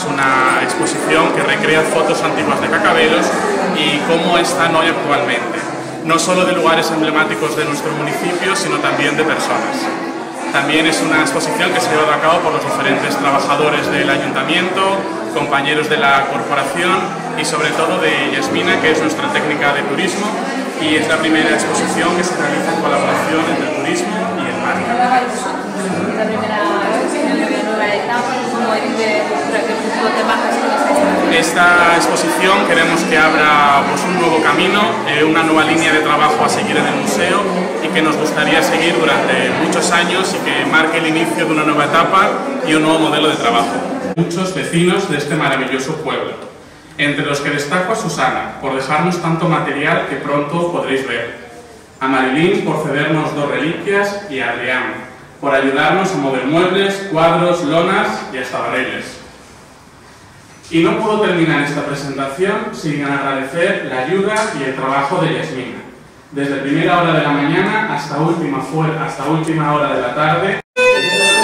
es una exposición que recrea fotos antiguas de Cacabelos y cómo están hoy actualmente, no solo de lugares emblemáticos de nuestro municipio, sino también de personas. También es una exposición que se ha llevado a cabo por los diferentes trabajadores del ayuntamiento, compañeros de la corporación y sobre todo de Yasmina, que es nuestra técnica de turismo, y es la primera exposición que se realiza en colaboración entre el turismo y el mar. La primera exposición de una nueva etapa, ¿cómo vive el futuro de bajas con esta exposición? Esta exposición queremos que abra un nuevo camino, una nueva línea de trabajo a seguir en el museo y que nos gustaría seguir durante muchos años y que marque el inicio de una nueva etapa y un nuevo modelo de trabajo. Muchos vecinos de este maravilloso pueblo, entre los que destaco a Susana por dejarnos tanto material que pronto podréis ver, a Marilyn por cedernos 2 reliquias y a Adrián por ayudarnos a mover muebles, cuadros, lonas y hasta barriles. Y no puedo terminar esta presentación sin agradecer la ayuda y el trabajo de Yasmina, desde primera hora de la mañana hasta última hora de la tarde.